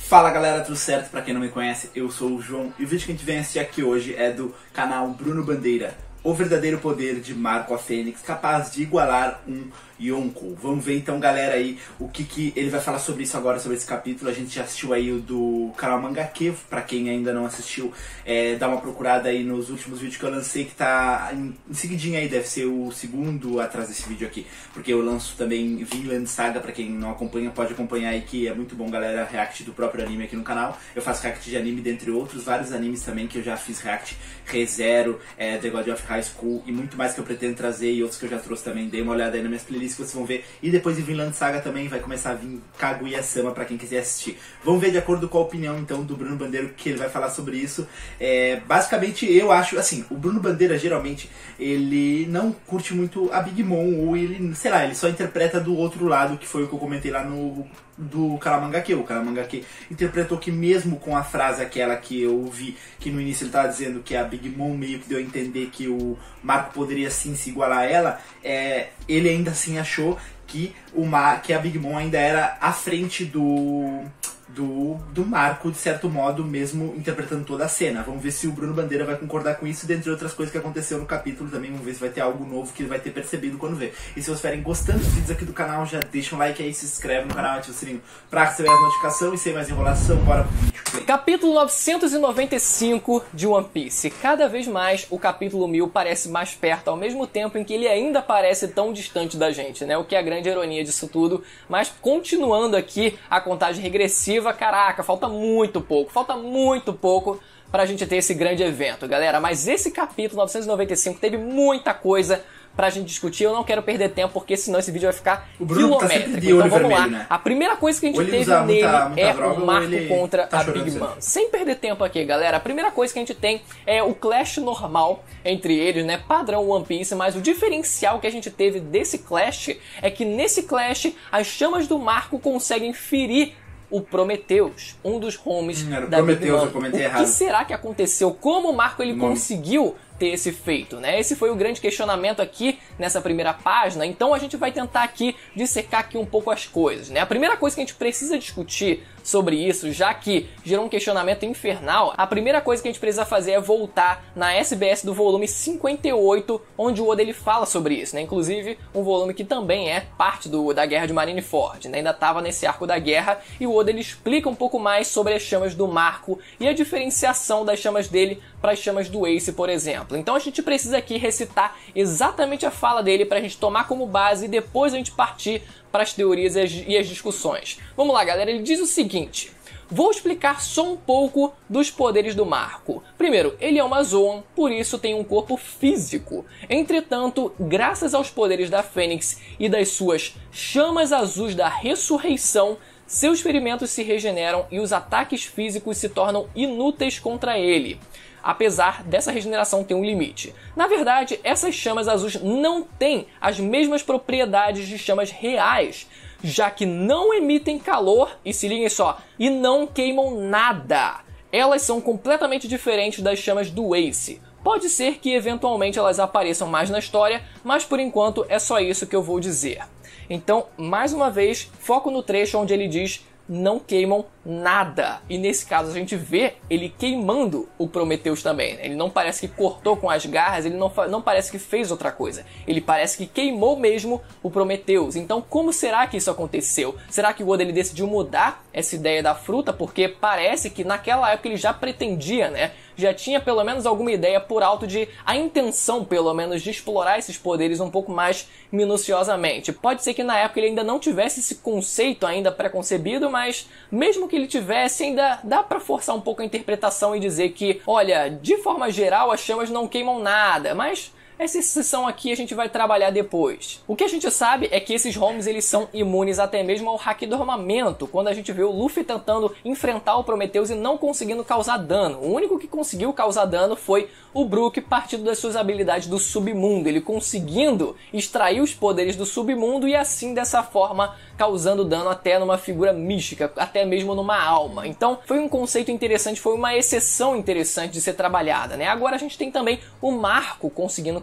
Fala galera, tudo certo? Pra quem não me conhece, eu sou o João e o vídeo que a gente vem assistir aqui hoje é do canal Bruno Bandeira, o verdadeiro poder de Marco a Fênix, capaz de igualar um Yonkou. Vamos ver então, galera, aí o que ele vai falar sobre isso agora, sobre esse capítulo. A gente já assistiu aí o do canal Mangaque, pra quem ainda não assistiu, dá uma procurada aí nos últimos vídeos que eu lancei, que tá em seguidinho aí, deve ser o segundo atrás desse vídeo aqui, porque eu lanço também Vinland Saga, pra quem não acompanha, pode acompanhar aí, que é muito bom, galera, react do próprio anime aqui no canal. Eu faço react de anime, dentre outros, vários animes também que eu já fiz react, ReZero, The God of High School e muito mais que eu pretendo trazer, e outros que eu já trouxe também. Dei uma olhada aí nas minhas playlists que vocês vão ver. E depois de Vinland Saga também vai começar a vir Kaguya-sama pra quem quiser assistir. Vamos ver de acordo com a opinião então do Bruno Bandeira o que ele vai falar sobre isso. Basicamente eu acho, assim, o Bruno Bandeira geralmente ele não curte muito a Big Mom, ou ele, sei lá, ele só interpreta do outro lado, que foi o que eu comentei lá no do canal Mangaque. O canal Mangaque interpretou que mesmo com a frase aquela que eu vi, que no início ele estava dizendo que a Big Mom meio que deu a entender que o Marco poderia sim se igualar a ela, ele ainda assim achou que a Big Mom ainda era à frente do Marco, de certo modo, mesmo interpretando toda a cena. Vamos ver se o Bruno Bandeira vai concordar com isso, dentre outras coisas que aconteceu no capítulo também. Vamos ver se vai ter algo novo que ele vai ter percebido quando ver. E se vocês estiverem gostando dos vídeos aqui do canal, já deixa um like aí, se inscreve no canal, ativa o sininho pra receber as notificações. E sem mais enrolação, bora pro vídeo. Capítulo 995 de One Piece. Cada vez mais o capítulo 1000 parece mais perto, ao mesmo tempo em que ele ainda parece tão distante da gente, né? O que é a grande ironia disso tudo. Mas continuando aqui a contagem regressiva, caraca, falta muito pouco pra gente ter esse grande evento, galera. Mas esse capítulo 995 teve muita coisa pra gente discutir. Eu não quero perder tempo, porque senão esse vídeo vai ficar quilométrico. Então vamos lá. Né? A primeira coisa que a gente teve nele é o Marco contra a Big Mom. Sem perder tempo aqui, galera, a primeira coisa que a gente tem é o clash normal entre eles, né? Padrão One Piece, mas o diferencial que a gente teve desse clash é que nesse clash as chamas do Marco conseguem ferir o Prometheus, um dos homies da Prometheus, Big Mom. Eu errado. O que será que aconteceu? Como o Marco ele conseguiu ter esse feito, né? Esse foi o grande questionamento aqui nessa primeira página. Então a gente vai tentar aqui dissecar aqui um pouco as coisas, né? A primeira coisa que a gente precisa discutir sobre isso, já que gerou um questionamento infernal, a primeira coisa que a gente precisa fazer é voltar na SBS do volume 58, onde o Oda ele fala sobre isso, né? Inclusive um volume que também é parte da Guerra de Marineford, né? Ainda estava nesse arco da guerra, e o Oda ele explica um pouco mais sobre as chamas do Marco e a diferenciação das chamas dele para as chamas do Ace, por exemplo. Então a gente precisa aqui recitar exatamente a fala dele para a gente tomar como base e depois a gente partir para as teorias e as discussões. Vamos lá, galera, ele diz o seguinte: vou explicar só um pouco dos poderes do Marco. Primeiro, ele é uma Zoan, por isso tem um corpo físico. Entretanto, graças aos poderes da Fênix e das suas chamas azuis da ressurreição, seus ferimentos se regeneram e os ataques físicos se tornam inúteis contra ele. Apesar dessa regeneração ter um limite. Na verdade, essas chamas azuis não têm as mesmas propriedades de chamas reais, já que não emitem calor, e se liguem só, e não queimam nada. Elas são completamente diferentes das chamas do Ace. Pode ser que eventualmente elas apareçam mais na história, mas por enquanto é só isso que eu vou dizer. Então, mais uma vez, foco no trecho onde ele diz: não queimam nada. E nesse caso a gente vê ele queimando o Prometheus também, né? Ele não parece que cortou com as garras, ele não parece que fez outra coisa. Ele parece que queimou mesmo o Prometheus. Então como será que isso aconteceu? Será que o Oda ele decidiu mudar essa ideia da fruta? Porque parece que naquela época ele já pretendia, né? Já tinha pelo menos alguma ideia por alto de a intenção, pelo menos, de explorar esses poderes um pouco mais minuciosamente. Pode ser que na época ele ainda não tivesse esse conceito ainda pré-concebido, mas mesmo que ele tivesse, ainda dá pra forçar um pouco a interpretação e dizer que, olha, de forma geral as chamas não queimam nada, mas essa exceção aqui a gente vai trabalhar depois. O que a gente sabe é que esses homies eles são imunes até mesmo ao Haki do Armamento, quando a gente vê o Luffy tentando enfrentar o Prometheus e não conseguindo causar dano. O único que conseguiu causar dano foi o Brook, partindo das suas habilidades do submundo, ele conseguindo extrair os poderes do submundo e assim dessa forma causando dano até numa figura mística, até mesmo numa alma. Então foi um conceito interessante, foi uma exceção interessante de ser trabalhada, né? Agora a gente tem também o Marco conseguindo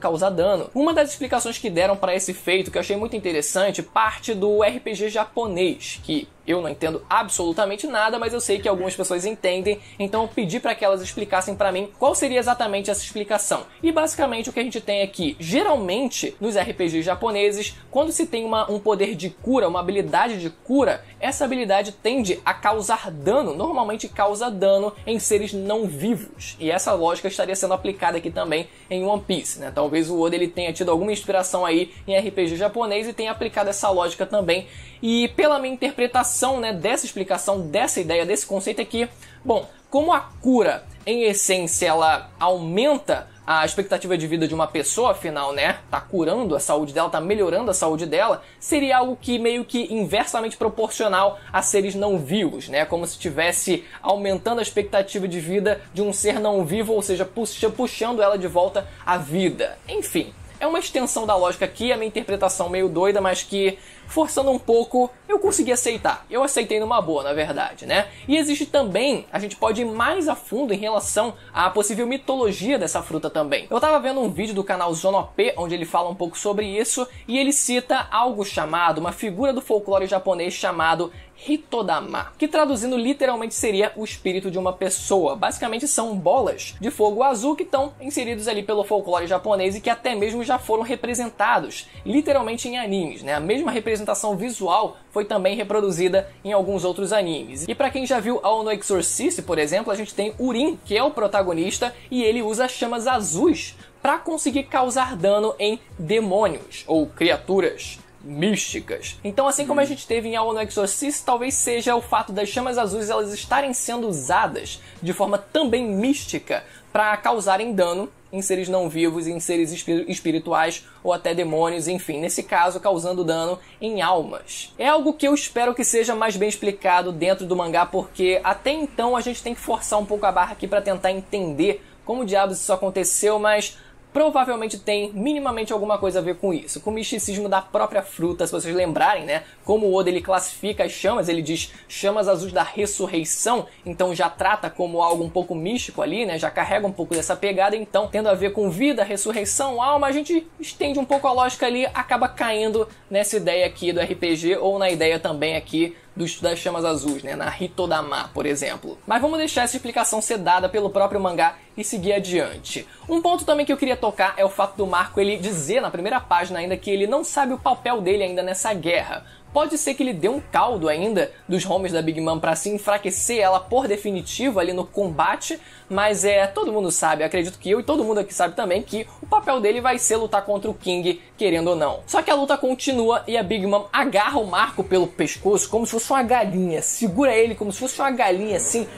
causar dano. Uma das explicações que deram para esse feito, que eu achei muito interessante, parte do RPG japonês, que eu não entendo absolutamente nada, mas eu sei que algumas pessoas entendem, então eu pedi para que elas explicassem para mim qual seria exatamente essa explicação. E basicamente o que a gente tem aqui, geralmente nos RPGs japoneses, quando se tem um poder de cura, uma habilidade de cura, essa habilidade tende a causar dano, normalmente causa dano em seres não vivos. E essa lógica estaria sendo aplicada aqui também em One Piece, né? Talvez o Oda ele tenha tido alguma inspiração aí em RPG japonês e tenha aplicado essa lógica também. E pela minha interpretação, né, dessa explicação, dessa ideia, desse conceito aqui, bom, como a cura, em essência, ela aumenta a expectativa de vida de uma pessoa, afinal, né, tá curando a saúde dela, tá melhorando a saúde dela, seria algo que meio que inversamente proporcional a seres não vivos, né, como se estivesse aumentando a expectativa de vida de um ser não vivo, ou seja, puxando ela de volta à vida. Enfim, é uma extensão da lógica aqui, a minha interpretação meio doida, mas que, forçando um pouco, eu consegui aceitar. Eu aceitei numa boa, na verdade, né? E existe também, a gente pode ir mais a fundo em relação à possível mitologia dessa fruta também. Eu tava vendo um vídeo do canal Zonop, onde ele fala um pouco sobre isso, e ele cita algo chamado, uma figura do folclore japonês chamado Hitodama, que traduzindo literalmente seria o espírito de uma pessoa. Basicamente são bolas de fogo azul que estão inseridos ali pelo folclore japonês e que até mesmo já foram representados literalmente em animes, né? A mesma representação visual foi também reproduzida em alguns outros animes. E para quem já viu Ao no Exorcist, por exemplo, a gente tem Urin, que é o protagonista, e ele usa chamas azuis para conseguir causar dano em demônios ou criaturas místicas. Então, assim como a gente teve em Ao no Exorcist, talvez seja o fato das chamas azuis elas estarem sendo usadas de forma também mística para causarem dano em seres não vivos, em seres espirituais ou até demônios, enfim, nesse caso causando dano em almas. É algo que eu espero que seja mais bem explicado dentro do mangá, porque até então a gente tem que forçar um pouco a barra aqui para tentar entender como diabos isso aconteceu, mas provavelmente tem minimamente alguma coisa a ver com isso, com o misticismo da própria fruta. Se vocês lembrarem, né, como o Oda ele classifica as chamas, ele diz chamas azuis da ressurreição, então já trata como algo um pouco místico ali, né, já carrega um pouco dessa pegada, então tendo a ver com vida, ressurreição, alma, a gente estende um pouco a lógica ali, acaba caindo nessa ideia aqui do RPG ou na ideia também aqui das chamas azuis, né, na Hitodama, por exemplo. Mas vamos deixar essa explicação ser dada pelo próprio mangá e seguir adiante. Um ponto também que eu queria tocar é o fato do Marco ele dizer na primeira página ainda que ele não sabe o papel dele ainda nessa guerra. Pode ser que ele dê um caldo ainda dos homens da Big Mom para se enfraquecer ela por definitivo ali no combate, mas todo mundo sabe, acredito que eu e todo mundo aqui sabe também que o papel dele vai ser lutar contra o King, querendo ou não. Só que a luta continua e a Big Mom agarra o Marco pelo pescoço como se fosse uma galinha, segura ele como se fosse uma galinha assim,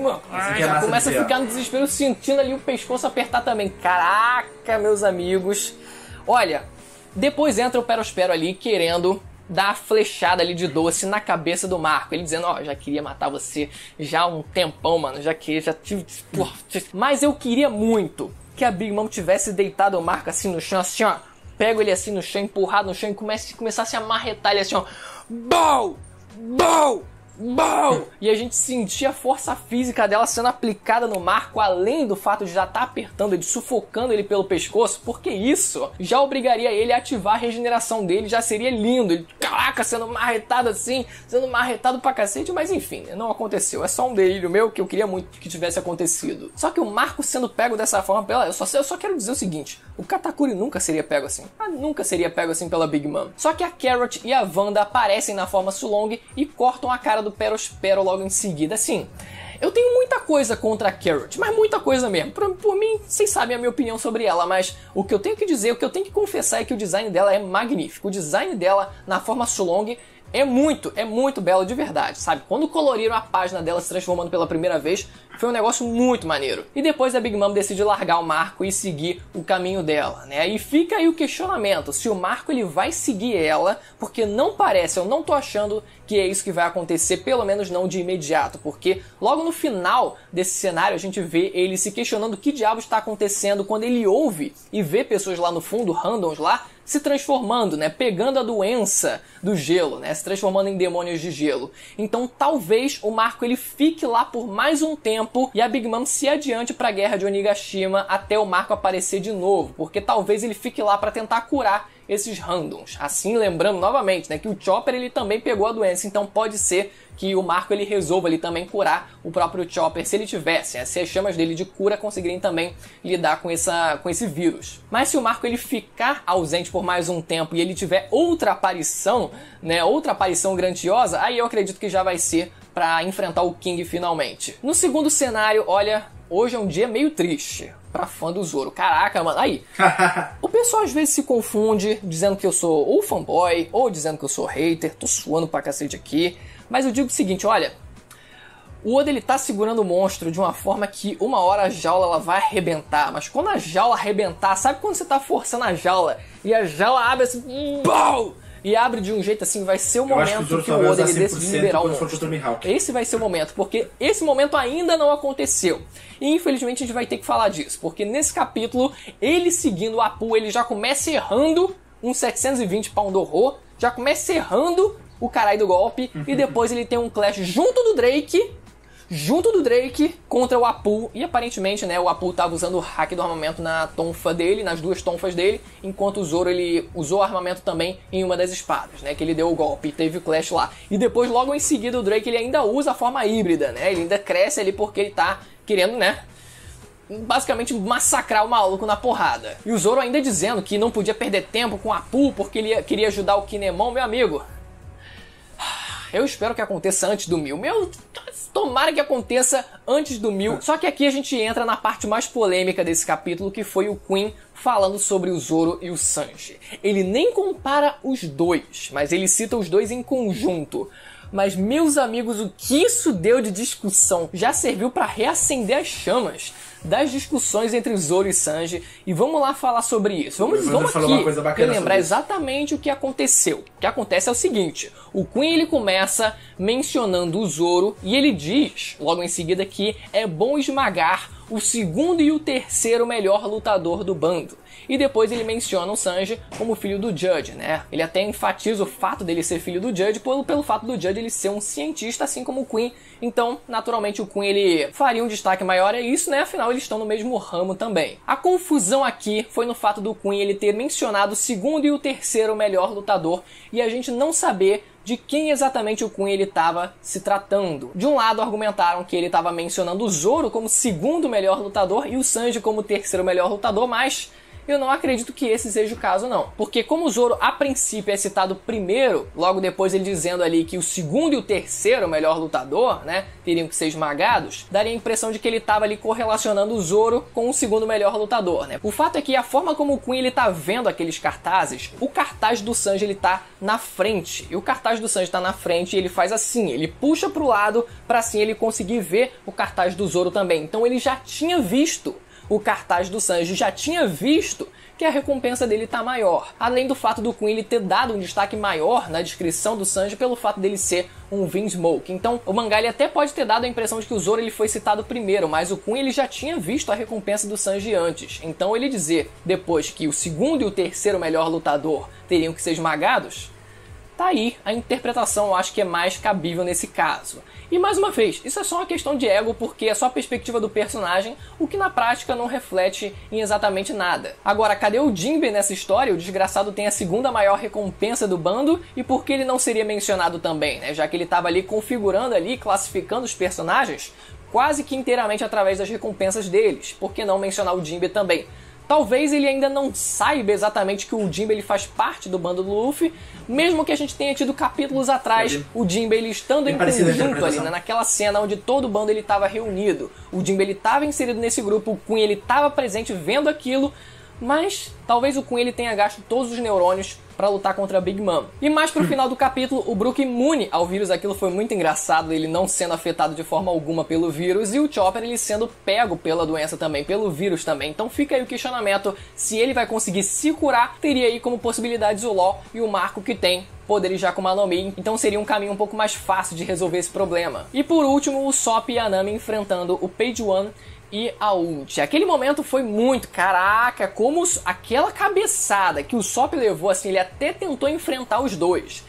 já começa a ficar no desespero sentindo ali o pescoço apertar também. Caraca, meus amigos. Olha, depois entra o Perospero ali querendo dar a flechada ali de doce na cabeça do Marco. Ele dizendo, já queria matar você já há um tempão, mano. Já tive... Mas eu queria muito que a Big Mom tivesse deitado o Marco assim no chão, assim, ó. Pego ele assim no chão, empurrado no chão e começasse a marretar ele assim, ó. Bow! Bow! Bow! E a gente sentia a força física dela sendo aplicada no Marco, além do fato de já estar apertando ele, sufocando ele pelo pescoço, porque isso já obrigaria ele a ativar a regeneração dele, já seria lindo. Ele, caraca, sendo marretado assim, sendo marretado pra cacete, mas enfim, não aconteceu. É só um delírio meu que eu queria muito que tivesse acontecido. Só que o Marco sendo pego dessa forma, eu só quero dizer o seguinte, o Katakuri nunca seria pego assim. Nunca seria pego assim pela Big Mom. Só que a Carrot e a Wanda aparecem na forma Sulong e cortam a cara do Perospero logo em seguida. Assim, eu tenho muita coisa contra a Carrot, mas muita coisa mesmo. Por mim, vocês sabem a minha opinião sobre ela, mas o que eu tenho que dizer, o que eu tenho que confessar é que o design dela é magnífico. O design dela na forma Sulong é muito belo de verdade, sabe? Quando coloriram a página dela se transformando pela primeira vez, foi um negócio muito maneiro. E depois a Big Mom decide largar o Marco e seguir o caminho dela, né? E fica aí o questionamento, se o Marco ele vai seguir ela, porque não parece, eu não tô achando que é isso que vai acontecer, pelo menos não de imediato, porque logo no final desse cenário a gente vê ele se questionando o que diabos está acontecendo quando ele ouve e vê pessoas lá no fundo, randoms lá, se transformando, né? Pegando a doença do gelo, né? Se transformando em demônios de gelo. Então talvez o Marco ele fique lá por mais um tempo e a Big Mom se adiante para a guerra de Onigashima até o Marco aparecer de novo, porque talvez ele fique lá para tentar curar esses randoms. Assim, lembrando novamente, né, que o Chopper ele também pegou a doença, então pode ser que o Marco ele resolva ali também curar o próprio Chopper se ele tivesse, né, se as chamas dele de cura conseguirem também lidar com esse vírus. Mas se o Marco ele ficar ausente por mais um tempo e ele tiver outra aparição, né, outra aparição grandiosa, aí eu acredito que já vai ser para enfrentar o King finalmente. No segundo cenário, olha, hoje é um dia meio triste pra fã do Zoro. Caraca, mano, aí. O pessoal às vezes se confunde, dizendo que eu sou ou fanboy, ou dizendo que eu sou hater. Tô suando pra cacete aqui. Mas eu digo o seguinte, olha. O Oda ele tá segurando o monstro de uma forma que uma hora a jaula ela vai arrebentar. Mas quando a jaula arrebentar, sabe quando você tá forçando a jaula e a jaula abre assim, BOW! E abre de um jeito assim, vai ser o momento que o Oda ele decide liberar o monstro. Esse vai ser o momento, porque esse momento ainda não aconteceu. E infelizmente a gente vai ter que falar disso, porque nesse capítulo, ele seguindo o Apu, ele já começa errando um 720 Pound-Ho, já começa errando o caralho do golpe, e depois ele tem um clash junto do Drake contra o Apu, e aparentemente, né, o Apu tava usando o hack do armamento na tonfa dele, nas duas tonfas dele, enquanto o Zoro ele usou o armamento também em uma das espadas, né, que ele deu o golpe e teve o clash lá. E depois, logo em seguida, o Drake ele ainda usa a forma híbrida, né, ele ainda cresce ali porque ele tá querendo, né, basicamente massacrar o maluco na porrada. E o Zoro ainda dizendo que não podia perder tempo com o Apu porque ele queria ajudar o Kinemon, meu amigo. Eu espero que aconteça antes do 1000. Tomara que aconteça antes do 1000. Só que aqui a gente entra na parte mais polêmica desse capítulo, que foi o Queen falando sobre o Zoro e o Sanji. Ele nem compara os dois, mas ele cita os dois em conjunto. Mas, meus amigos, o que isso deu de discussão já serviu para reacender as chamas das discussões entre Zoro e Sanji. E vamos lá falar sobre isso. Vamos aqui lembrar exatamente o que aconteceu. O que acontece é o seguinte. O Queen ele começa mencionando o Zoro e ele diz, logo em seguida, que é bom esmagar o segundo e o terceiro melhor lutador do bando. E depois ele menciona o Sanji como filho do Judge, né? Ele até enfatiza o fato dele ser filho do Judge pelo fato do Judge ele ser um cientista, assim como o Queen. Então, naturalmente, o Queen ele faria um destaque maior a isso, né? Afinal, eles estão no mesmo ramo também. A confusão aqui foi no fato do Queen ele ter mencionado o segundo e o terceiro melhor lutador e a gente não saber de quem exatamente o Queen ele estava se tratando. De um lado argumentaram que ele estava mencionando o Zoro como segundo melhor lutador e o Sanji como terceiro melhor lutador, mas eu não acredito que esse seja o caso não. Porque como o Zoro a princípio é citado primeiro, logo depois ele dizendo ali que o segundo e o terceiro melhor lutador, né, teriam que ser esmagados, daria a impressão de que ele estava ali correlacionando o Zoro com o segundo melhor lutador, né. O fato é que a forma como o Queen ele tá vendo aqueles cartazes, o cartaz do Sanji ele tá na frente. E o cartaz do Sanji tá na frente e ele faz assim, ele puxa pro lado pra assim ele conseguir ver o cartaz do Zoro também. Então ele já tinha visto o cartaz do Sanji, já tinha visto que a recompensa dele tá maior. Além do fato do Queen ele ter dado um destaque maior na descrição do Sanji pelo fato dele ser um Vinsmoke. Então o mangá ele até pode ter dado a impressão de que o Zoro ele foi citado primeiro, mas o Queen ele já tinha visto a recompensa do Sanji antes. Então ele dizer depois que o segundo e o terceiro melhor lutador teriam que ser esmagados, tá aí a interpretação, eu acho que é mais cabível nesse caso. E mais uma vez, isso é só uma questão de ego, porque é só a perspectiva do personagem, o que na prática não reflete em exatamente nada. Agora, cadê o Jinbe nessa história? O desgraçado tem a segunda maior recompensa do bando, e por que ele não seria mencionado também, né? Já que ele estava ali configurando ali, classificando os personagens quase que inteiramente através das recompensas deles. Por que não mencionar o Jinbe também? Talvez ele ainda não saiba exatamente que o Jinbe ele faz parte do bando do Luffy, mesmo que a gente tenha tido capítulos atrás, o Jinbe ele estando em conjunto ali, né, naquela cena onde todo o bando ele estava reunido. O Jinbe ele estava inserido nesse grupo, o Queen ele estava presente vendo aquilo, mas talvez o Queen ele tenha gasto todos os neurônios para lutar contra a Big Mom. E mais pro final do capítulo, o Brook imune ao vírus, aquilo foi muito engraçado, ele não sendo afetado de forma alguma pelo vírus, e o Chopper ele sendo pego pela doença também, pelo vírus também. Então fica aí o questionamento, se ele vai conseguir se curar, teria aí como possibilidades o Law e o Marco que tem poderes já com a Nami, então seria um caminho um pouco mais fácil de resolver esse problema. E por último, o Sop e a Nami enfrentando o Page One, e a ult. Aquele momento foi muito, caraca, como aquela cabeçada que o Usopp levou, assim, ele até tentou enfrentar os dois.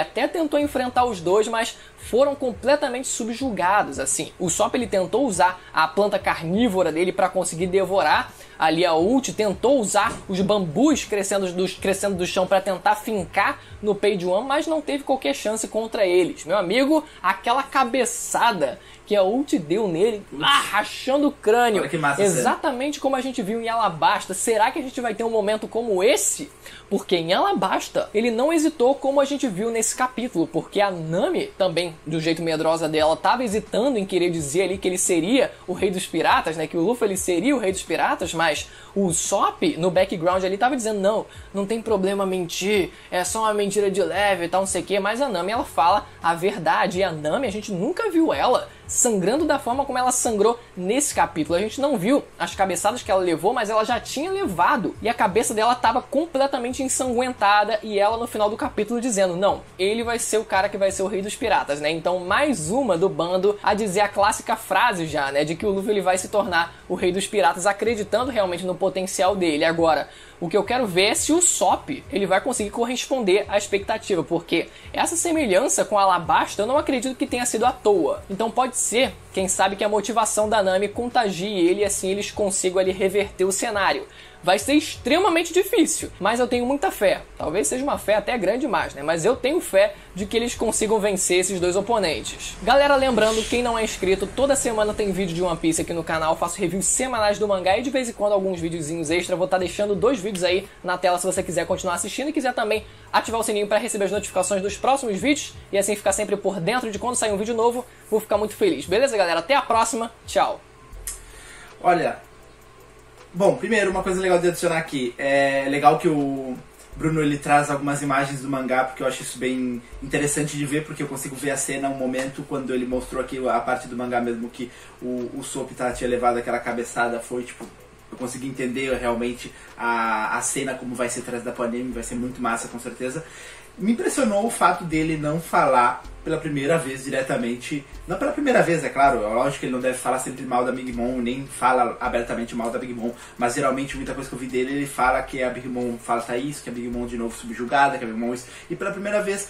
Mas foram completamente subjugados, assim. O Usopp, ele tentou usar a planta carnívora dele para conseguir devorar ali a ult, tentou usar os bambus crescendo do chão para tentar fincar no Page One, mas não teve qualquer chance contra eles. Meu amigo, aquela cabeçada que a ult deu nele, rachando o crânio. Olha que massa, exatamente como a gente viu em Alabasta. Será que a gente vai ter um momento como esse? Porque em Alabasta, ele não hesitou como a gente viu nesse capítulo, porque a Nami, também do jeito medrosa dela, estava hesitando em querer dizer ali que ele seria o rei dos piratas, né? Que o Luffy ele seria o rei dos piratas, mas o Usopp, no background ali, estava dizendo, não tem problema mentir, é só uma mentira de leve e tal, não sei o que, mas a Nami, ela fala a verdade, e a Nami, a gente nunca viu ela sangrando da forma como ela sangrou nesse capítulo. A gente não viu as cabeçadas que ela levou, mas ela já tinha levado, e a cabeça dela estava completamente ensanguentada, e ela no final do capítulo dizendo, não, ele vai ser o cara que vai ser o rei dos piratas, né? Então mais uma do bando a dizer a clássica frase já, né, de que o Luffy ele vai se tornar o rei dos piratas, acreditando realmente no potencial dele. Agora, o que eu quero ver é se o Usopp ele vai conseguir corresponder à expectativa, porque essa semelhança com a Alabasta eu não acredito que tenha sido à toa. Então pode ser, quem sabe, que a motivação da Nami contagie ele e assim eles consigam ali reverter o cenário. Vai ser extremamente difícil, mas eu tenho muita fé. Talvez seja uma fé até grande demais, né? Mas eu tenho fé de que eles consigam vencer esses dois oponentes. Galera, lembrando, quem não é inscrito, toda semana tem vídeo de One Piece aqui no canal. Eu faço reviews semanais do mangá e de vez em quando alguns videozinhos extra. Vou estar deixando 2 vídeos aí na tela se você quiser continuar assistindo e quiser também ativar o sininho para receber as notificações dos próximos vídeos e assim ficar sempre por dentro de quando sair um vídeo novo. Vou ficar muito feliz. Beleza, galera? Até a próxima. Tchau. Olha, bom, primeiro uma coisa legal de adicionar aqui, é legal que o Bruno ele traz algumas imagens do mangá, porque eu acho isso bem interessante de ver, porque eu consigo ver a cena, um momento, quando ele mostrou aqui a parte do mangá mesmo, que o Usopp tinha levado aquela cabeçada, foi tipo, eu consegui entender realmente a cena como vai ser trazida pro anime, vai ser muito massa com certeza. Me impressionou o fato dele não falar pela primeira vez diretamente, não pela primeira vez, é claro, lógico que ele não deve falar sempre mal da Big Mom, nem fala abertamente mal da Big Mom, mas geralmente muita coisa que eu vi dele, ele fala que a Big Mom falta isso, que a Big Mom de novo subjugada, que a Big Mom isso, e pela primeira vez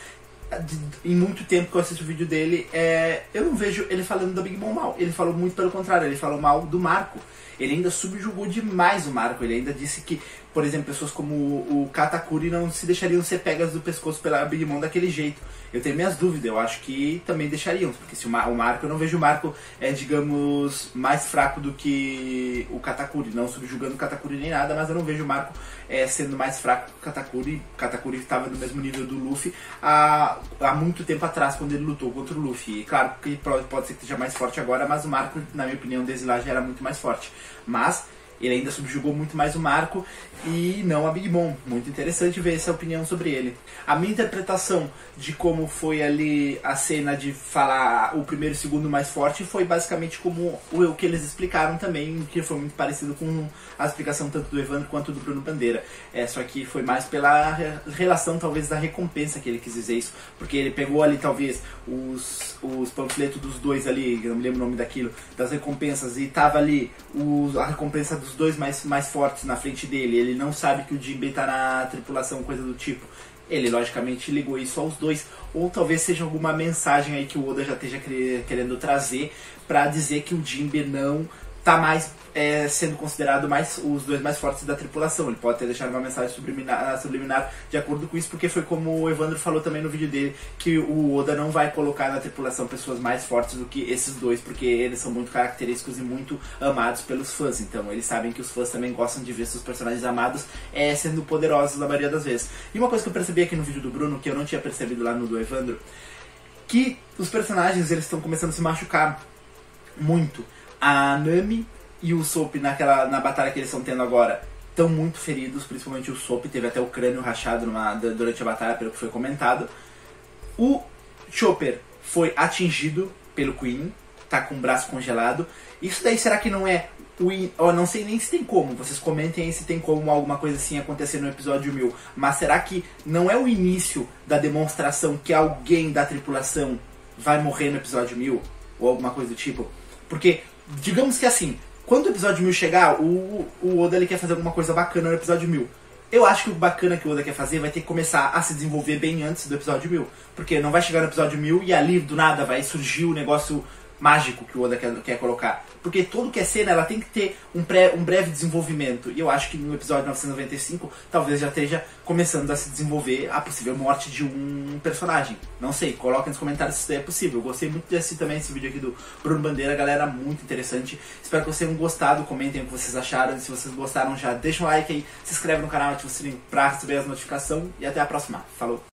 em muito tempo que eu assisto o vídeo dele, eu não vejo ele falando da Big Mom mal, ele falou muito pelo contrário, ele falou mal do Marco. Ele ainda subjugou demais o Marco, ele ainda disse que, por exemplo, pessoas como o Katakuri não se deixariam ser pegas do pescoço pela Big Mom daquele jeito. Eu tenho minhas dúvidas, eu acho que também deixariam, porque se o Marco, eu não vejo o Marco, digamos, mais fraco do que o Katakuri, não subjugando o Katakuri nem nada, mas eu não vejo o Marco sendo mais fraco que o Katakuri. O Katakuri estava no mesmo nível do Luffy há muito tempo atrás, quando ele lutou contra o Luffy. E claro que pode ser que esteja mais forte agora, mas o Marco, na minha opinião, desde lá já era muito mais forte. Mas ele ainda subjugou muito mais o Marco e não a Big Mom. Muito interessante ver essa opinião sobre ele. A minha interpretação de como foi ali a cena de falar o primeiro e o segundo mais forte foi basicamente como o que eles explicaram também, que foi muito parecido com a explicação tanto do Evandro quanto do Bruno Bandeira. Só que foi mais pela relação talvez da recompensa que ele quis dizer isso, porque ele pegou ali talvez os panfletos dos dois ali, eu não me lembro o nome daquilo, das recompensas, e tava ali a recompensa dos dois mais fortes na frente dele. Ele não sabe que o Jinbei tá na tripulação, coisa do tipo. Ele logicamente ligou isso aos dois, ou talvez seja alguma mensagem aí que o Oda já esteja querendo trazer para dizer que o Jinbei não tá mais sendo considerado os dois mais fortes da tripulação. Ele pode ter deixado uma mensagem subliminar de acordo com isso, porque foi como o Evandro falou também no vídeo dele, que o Oda não vai colocar na tripulação pessoas mais fortes do que esses dois, porque eles são muito característicos e muito amados pelos fãs. Então eles sabem que os fãs também gostam de ver seus personagens amados sendo poderosos na maioria das vezes. E uma coisa que eu percebi aqui no vídeo do Bruno, que eu não tinha percebido lá no do Evandro, que os personagens eles estão começando a se machucar muito. A Nami e o Usopp na batalha que eles estão tendo agora estão muito feridos, principalmente o Usopp teve até o crânio rachado durante a batalha, pelo que foi comentado. O Chopper foi atingido pelo Queen, tá com o braço congelado. Isso daí será que não é eu não sei nem se tem como, vocês comentem aí se tem como alguma coisa assim acontecer no episódio 1000, mas será que não é o início da demonstração que alguém da tripulação vai morrer no episódio 1000? Ou alguma coisa do tipo? Porque, digamos que assim, quando o episódio 1000 chegar, o Oda ele quer fazer alguma coisa bacana no episódio 1000. Eu acho que o bacana que o Oda quer fazer vai ter que começar a se desenvolver bem antes do episódio 1000. Porque não vai chegar no episódio 1000 e ali do nada vai surgir o negócio mágico que o Oda quer colocar. Porque tudo que é cena, ela tem que ter um breve desenvolvimento. E eu acho que no episódio 995, talvez já esteja começando a se desenvolver a possível morte de um personagem. Não sei, coloquem nos comentários se isso é possível. Eu gostei muito de assistir também esse vídeo aqui do Bruno Bandeira, galera, muito interessante. Espero que vocês tenham gostado, comentem o que vocês acharam. E se vocês gostaram, já deixa um like aí, se inscreve no canal, ativa o sininho pra receber as notificações. E até a próxima. Falou!